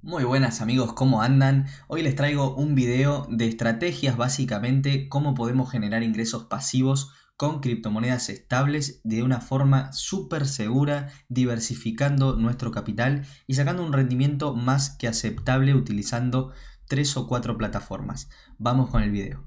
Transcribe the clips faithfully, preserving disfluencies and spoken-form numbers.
Muy buenas amigos, ¿cómo andan? Hoy les traigo un video de estrategias, básicamente cómo podemos generar ingresos pasivos con criptomonedas estables de una forma súper segura, diversificando nuestro capital y sacando un rendimiento más que aceptable utilizando tres o cuatro plataformas. Vamos con el video.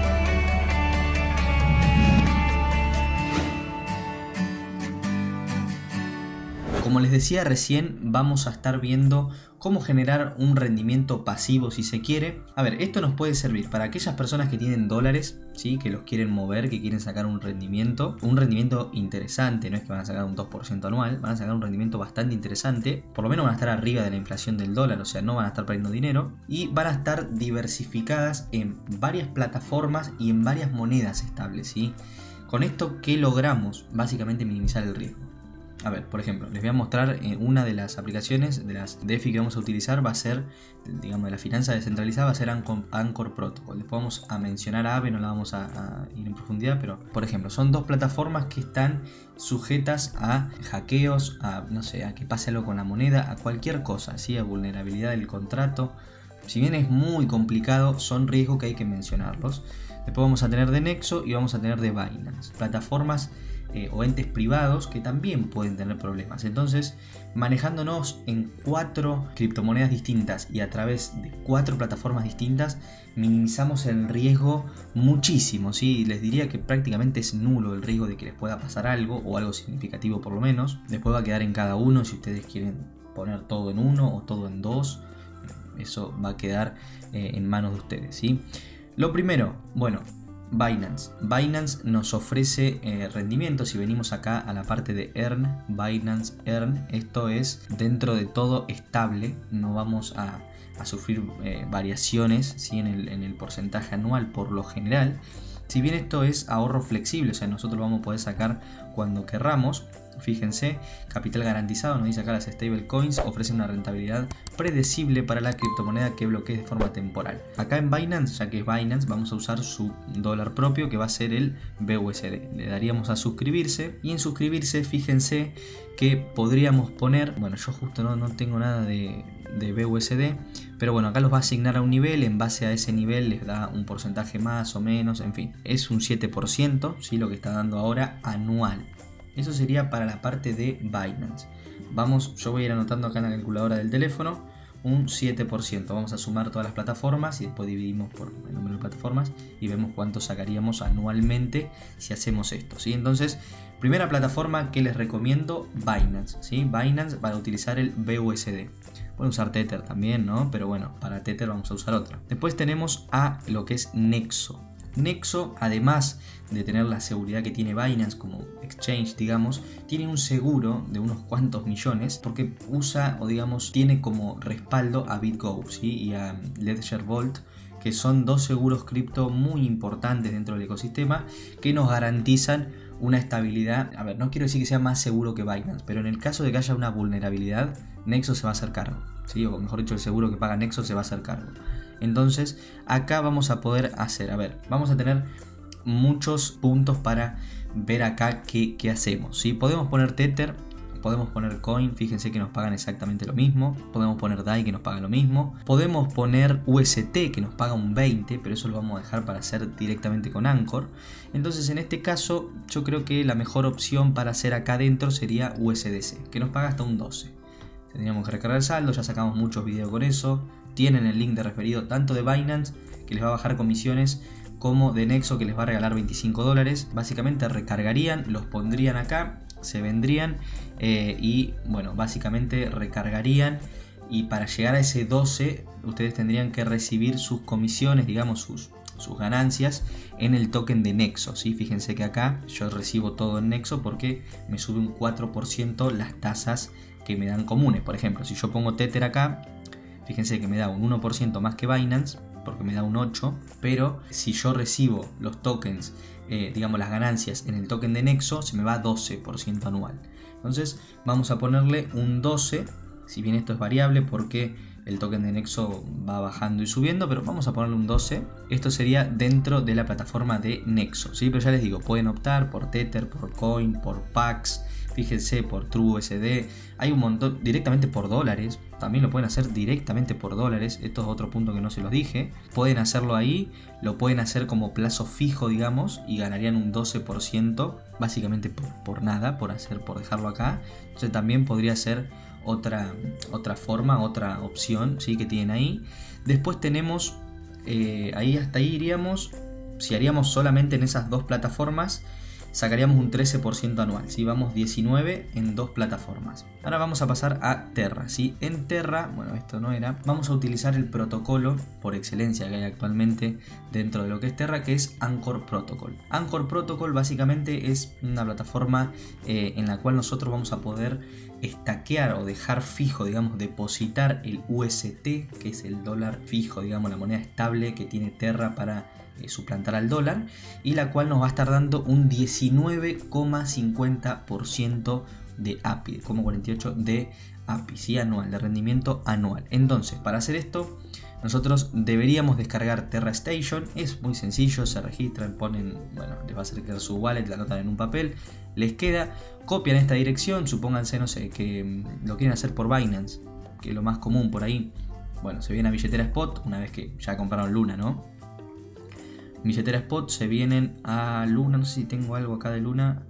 Como les decía recién, vamos a estar viendo cómo generar un rendimiento pasivo si se quiere. A ver, esto nos puede servir para aquellas personas que tienen dólares, ¿sí? Que los quieren mover, que quieren sacar un rendimiento. Un rendimiento interesante, no es que van a sacar un dos por ciento anual, van a sacar un rendimiento bastante interesante. Por lo menos van a estar arriba de la inflación del dólar, o sea, no van a estar perdiendo dinero. Y van a estar diversificadas en varias plataformas y en varias monedas estables, ¿sí? Con esto, ¿qué logramos? Básicamente minimizar el riesgo. A ver, por ejemplo, les voy a mostrar eh, una de las aplicaciones de las DeFi que vamos a utilizar. Va a ser, digamos, de la finanza descentralizada, va a ser Anchor, Anchor Protocol. Después vamos a mencionar a Aave, no la vamos a, a ir en profundidad, pero por ejemplo, son dos plataformas que están sujetas a hackeos, a, no sé, a que pase algo con la moneda, a cualquier cosa, ¿sí? A vulnerabilidad del contrato. Si bien es muy complicado, son riesgos que hay que mencionarlos. Después vamos a tener de Nexo y vamos a tener de Binance. Plataformas eh, o entes privados que también pueden tener problemas. Entonces, manejándonos en cuatro criptomonedas distintas y a través de cuatro plataformas distintas, minimizamos el riesgo muchísimo, ¿sí? Les diría que prácticamente es nulo el riesgo de que les pueda pasar algo o algo significativo por lo menos. Después va a quedar en cada uno si ustedes quieren poner todo en uno o todo en dos. Eso va a quedar eh, en manos de ustedes, ¿sí? Lo primero, bueno, Binance. Binance nos ofrece eh, rendimiento. Si venimos acá a la parte de Earn, Binance Earn, esto es dentro de todo estable. No vamos a, a sufrir eh, variaciones, ¿sí? en, el, en el porcentaje anual por lo general. Si bien esto es ahorro flexible, o sea, nosotros lo vamos a poder sacar cuando querramos. Fíjense, capital garantizado, nos dice acá las stablecoins ofrecen una rentabilidad predecible para la criptomoneda que bloquee de forma temporal. Acá en Binance, ya que es Binance, vamos a usar su dólar propio que va a ser el B U S D. Le daríamos a suscribirse y en suscribirse, fíjense que podríamos poner, bueno, yo justo no, no tengo nada de, de B U S D, pero bueno, acá los va a asignar a un nivel, en base a ese nivel les da un porcentaje más o menos, en fin, es un siete por ciento, ¿sí? Lo que está dando ahora anual. Eso sería para la parte de Binance. Vamos, yo voy a ir anotando acá en la calculadora del teléfono un siete por ciento. Vamos a sumar todas las plataformas y después dividimos por el número de plataformas y vemos cuánto sacaríamos anualmente si hacemos esto, ¿sí? Entonces, primera plataforma que les recomiendo, Binance, ¿sí? Binance para utilizar el B U S D. Pueden usar Tether también, ¿no? Pero bueno, para Tether vamos a usar otra. Después tenemos a lo que es Nexo. Nexo, además de tener la seguridad que tiene Binance como exchange, digamos, tiene un seguro de unos cuantos millones porque usa o digamos tiene como respaldo a BitGo, ¿sí? Y a Ledger Vault, que son dos seguros cripto muy importantes dentro del ecosistema que nos garantizan una estabilidad. A ver, no quiero decir que sea más seguro que Binance, pero en el caso de que haya una vulnerabilidad, Nexo se va a hacer cargo, ¿sí? O mejor dicho, el seguro que paga Nexo se va a hacer cargo. Entonces acá vamos a poder hacer, a ver, vamos a tener muchos puntos para ver acá qué, qué hacemos, ¿sí? Podemos poner Tether, podemos poner Coin, fíjense que nos pagan exactamente lo mismo. Podemos poner D A I que nos paga lo mismo. Podemos poner U S T que nos paga un veinte, pero eso lo vamos a dejar para hacer directamente con Anchor. Entonces en este caso yo creo que la mejor opción para hacer acá adentro sería U S D C, que nos paga hasta un doce. Tendríamos que recargar el saldo, ya sacamos muchos videos con eso. Tienen el link de referido tanto de Binance, que les va a bajar comisiones, como de Nexo, que les va a regalar veinticinco dólares. Básicamente recargarían, los pondrían acá, se vendrían eh, y bueno, básicamente recargarían. Y para llegar a ese doce, ustedes tendrían que recibir sus comisiones, digamos sus, sus ganancias en el token de Nexo, ¿sí? Fíjense que acá yo recibo todo en Nexo porque me sube un cuatro por ciento las tasas que me dan comunes. Por ejemplo, si yo pongo Tether acá, fíjense que me da un uno por ciento más que Binance, porque me da un ocho por ciento, pero si yo recibo los tokens, eh, digamos las ganancias en el token de Nexo, se me va doce por ciento anual. Entonces vamos a ponerle un doce, si bien esto es variable porque el token de Nexo va bajando y subiendo, pero vamos a ponerle un doce. Esto sería dentro de la plataforma de Nexo, ¿sí? Pero ya les digo, pueden optar por Tether, por Coin, por Pax, fíjense, por TrueUSD, hay un montón, directamente por dólares. también lo pueden hacer directamente por dólares. Esto es otro punto que no se los dije. Pueden hacerlo ahí, lo pueden hacer como plazo fijo, digamos, y ganarían un doce por ciento, básicamente por, por nada, por hacer, por dejarlo acá. Entonces también podría ser otra, otra forma, otra opción, ¿sí? Que tienen ahí. Después tenemos, eh, ahí hasta ahí iríamos, si haríamos solamente en esas dos plataformas, sacaríamos un trece por ciento anual, ¿sí? Vamos diecinueve en dos plataformas. Ahora vamos a pasar a Terra, ¿sí? En Terra, bueno, esto no era, vamos a utilizar el protocolo por excelencia que hay actualmente dentro de lo que es Terra, que es Anchor Protocol. Anchor Protocol básicamente es una plataforma eh, en la cual nosotros vamos a poder estaquear o dejar fijo, digamos, depositar el U S T, que es el dólar fijo, digamos, la moneda estable que tiene Terra para eh, suplantar al dólar, y la cual nos va a estar dando un diecinueve coma cincuenta por ciento de A P I, como cuarenta y ocho de A P I, ¿sí? Anual, de rendimiento anual. Entonces, para hacer esto, nosotros deberíamos descargar Terra Station. Es muy sencillo, se registran, ponen, bueno, les va a hacer crear su wallet, la anotan en un papel, les queda, copian esta dirección, supónganse, no sé, que lo quieren hacer por Binance, que es lo más común por ahí. Bueno, se viene a billetera Spot, una vez que ya compraron Luna, ¿no? Billetera Spot, se vienen a Luna, no sé si tengo algo acá de Luna.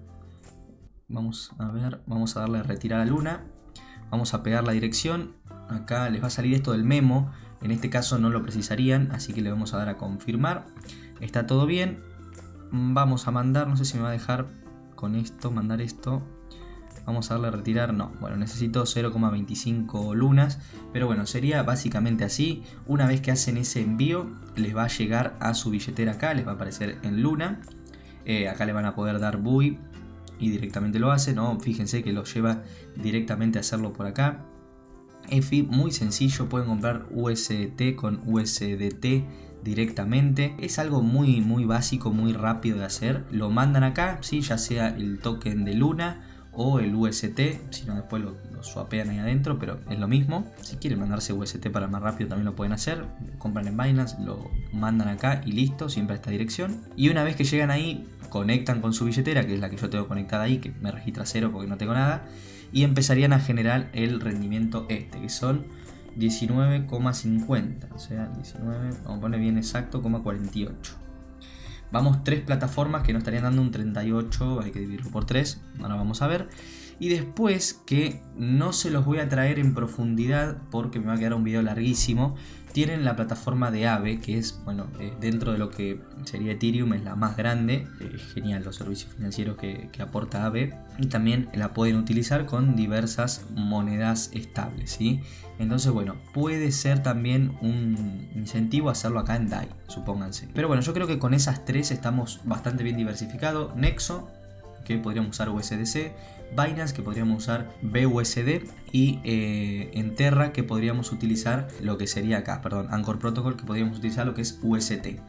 Vamos a ver, vamos a darle a retirar a Luna. Vamos a pegar la dirección. Acá les va a salir esto del memo. En este caso no lo precisarían, así que le vamos a dar a confirmar. Está todo bien. Vamos a mandar, no sé si me va a dejar con esto, mandar esto. Vamos a darle a retirar, no, bueno, necesito cero coma veinticinco lunas. Pero bueno, sería básicamente así. Una vez que hacen ese envío, les va a llegar a su billetera acá, les va a aparecer en Luna. Eh, acá le van a poder dar B U I y directamente lo hace, ¿no? Fíjense que lo lleva directamente a hacerlo por acá. Es muy sencillo, pueden comprar U S D T con U S D T directamente. Es algo muy muy básico, muy rápido de hacer. Lo mandan acá, ¿sí? Ya sea el token de Luna o el U S T, si no después lo, lo swapean ahí adentro, pero es lo mismo. Si quieren mandarse U S T para más rápido también lo pueden hacer. Compran en Binance, lo mandan acá y listo, siempre a esta dirección. Y una vez que llegan ahí, conectan con su billetera, que es la que yo tengo conectada ahí, que me registra cero porque no tengo nada, y empezarían a generar el rendimiento este, que son diecinueve coma cincuenta, o sea, diecinueve, vamos a poner bien exacto, cuarenta y ocho. Vamos tres plataformas que nos estarían dando un treinta y ocho, hay que dividirlo por tres, ahora vamos a ver. Y después, que no se los voy a traer en profundidad porque me va a quedar un video larguísimo, tienen la plataforma de Aave, que es, bueno, eh, dentro de lo que sería Ethereum, es la más grande. Eh, genial los servicios financieros que, que aporta Aave. Y también la pueden utilizar con diversas monedas estables, ¿sí? Entonces, bueno, puede ser también un incentivo hacerlo acá en D A I, supónganse. Pero bueno, yo creo que con esas tres estamos bastante bien diversificados. Nexo, que podríamos usar U S D C, Binance, que podríamos usar B U S D, y eh, en Terra, que podríamos utilizar lo que sería acá, perdón, Anchor Protocol, que podríamos utilizar lo que es U S T.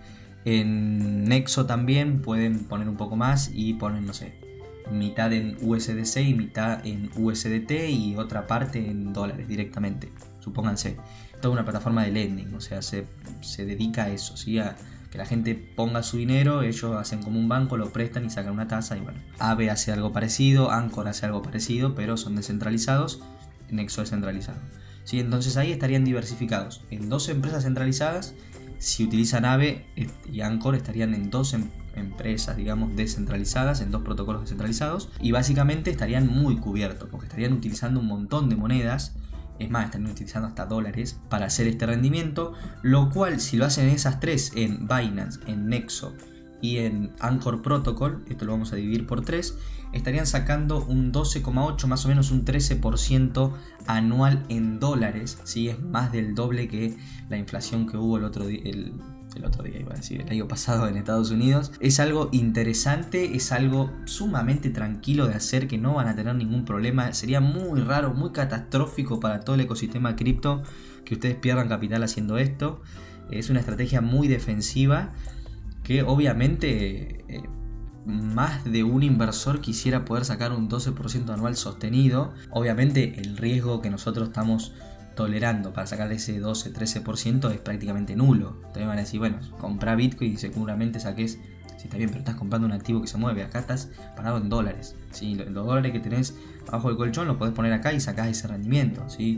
En Nexo también pueden poner un poco más y ponen, no sé, mitad en U S D C y mitad en U S D T y otra parte en dólares directamente, supónganse. Toda una plataforma de lending, o sea, se, se dedica a eso, ¿sí? A que la gente ponga su dinero, ellos hacen como un banco, lo prestan y sacan una tasa, y bueno, Aave hace algo parecido, Anchor hace algo parecido, pero son descentralizados, Nexo es centralizado, ¿sí? Entonces ahí estarían diversificados en dos empresas centralizadas. Si utilizan Aave y Anchor, estarían en dos em empresas, digamos, descentralizadas, en dos protocolos descentralizados, y básicamente estarían muy cubiertos, porque estarían utilizando un montón de monedas. Es más, están utilizando hasta dólares para hacer este rendimiento, lo cual, si lo hacen en esas tres, en Binance, en Nexo y en Anchor Protocol, esto lo vamos a dividir por tres, estarían sacando un doce coma ocho, más o menos un trece por ciento anual en dólares, ¿sí? Es más del doble que la inflación que hubo el otro día, el, el otro día iba a decir, el año pasado en Estados Unidos. Es algo interesante, es algo sumamente tranquilo de hacer, que no van a tener ningún problema. Sería muy raro, muy catastrófico para todo el ecosistema cripto que ustedes pierdan capital haciendo esto. Es una estrategia muy defensiva que obviamente eh, más de un inversor quisiera poder sacar un doce por ciento anual sostenido. Obviamente el riesgo que nosotros estamos tolerando para sacar ese doce trece por ciento es prácticamente nulo. También van a decir, bueno, compra Bitcoin y seguramente saques, sí, está bien, pero estás comprando un activo que se mueve. Acá estás parado en dólares, ¿sí? Los dólares que tenés abajo del colchón los podés poner acá y sacás ese rendimiento, ¿sí?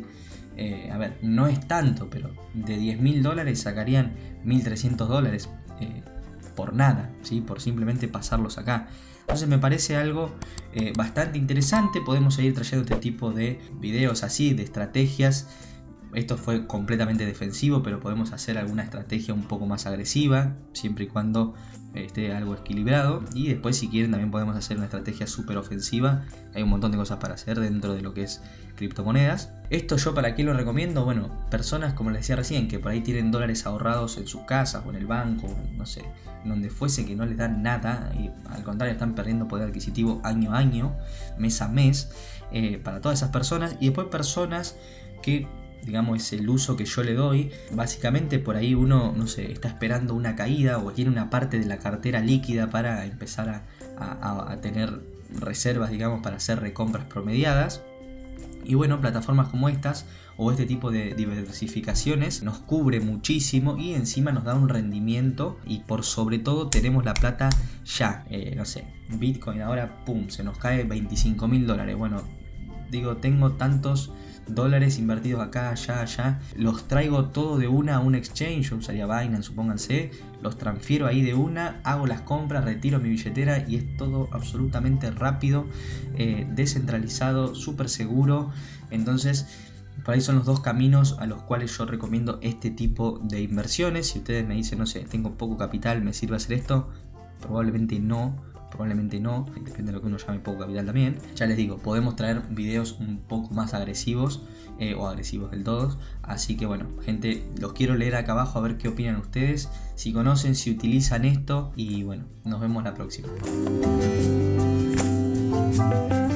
Eh, a ver, no es tanto, pero de diez mil dólares sacarían mil trescientos dólares eh, por nada, ¿sí? Por simplemente pasarlos acá. Entonces me parece algo eh, bastante interesante. Podemos seguir trayendo este tipo de videos así, de estrategias. Esto fue completamente defensivo, pero podemos hacer alguna estrategia un poco más agresiva, siempre y cuando esté algo equilibrado. Y después, si quieren, también podemos hacer una estrategia súper ofensiva. Hay un montón de cosas para hacer dentro de lo que es criptomonedas. Esto yo para qué lo recomiendo, bueno, personas como les decía recién, que por ahí tienen dólares ahorrados en sus casas o en el banco, no sé, donde fuese, que no les dan nada y al contrario están perdiendo poder adquisitivo año a año, mes a mes, eh, para todas esas personas. Y después personas que, digamos, es el uso que yo le doy. Básicamente por ahí uno, no sé, está esperando una caída o tiene una parte de la cartera líquida para empezar a, a, a tener reservas, digamos, para hacer recompras promediadas. Y bueno, plataformas como estas o este tipo de diversificaciones nos cubre muchísimo y encima nos da un rendimiento, y por sobre todo tenemos la plata ya. Eh, no sé, Bitcoin ahora, pum, se nos cae veinticinco mil dólares. Bueno, digo, tengo tantos dólares invertidos acá, allá, allá, los traigo todo de una a un exchange. Yo usaría Binance, supónganse, los transfiero ahí de una, hago las compras, retiro mi billetera y es todo absolutamente rápido, eh, descentralizado, súper seguro. Entonces, por ahí son los dos caminos a los cuales yo recomiendo este tipo de inversiones. Si ustedes me dicen, no sé, tengo poco capital, ¿me sirve hacer esto? Probablemente no. Probablemente no, depende de lo que uno llame poco capital también. Ya les digo, podemos traer videos un poco más agresivos eh, o agresivos del todo. Así que bueno, gente, los quiero leer acá abajo a ver qué opinan ustedes, si conocen, si utilizan esto. Y bueno, nos vemos la próxima.